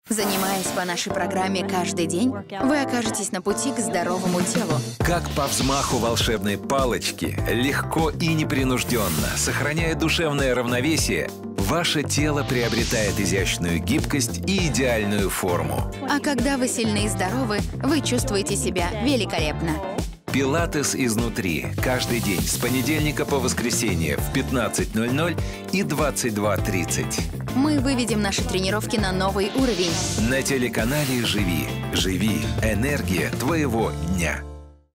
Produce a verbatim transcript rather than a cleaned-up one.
Занимаясь по нашей программе каждый день, вы окажетесь на пути к здоровому телу. Как по взмаху волшебной палочки, легко и непринужденно, сохраняя душевное равновесие, ваше тело приобретает изящную гибкость и идеальную форму. А когда вы сильны и здоровы, вы чувствуете себя великолепно. Пилатес изнутри. Каждый день с понедельника по воскресенье в пятнадцать ноль ноль и двадцать два тридцать. Мы выведем наши тренировки на новый уровень. На телеканале «Живи». Живи. Энергия твоего дня.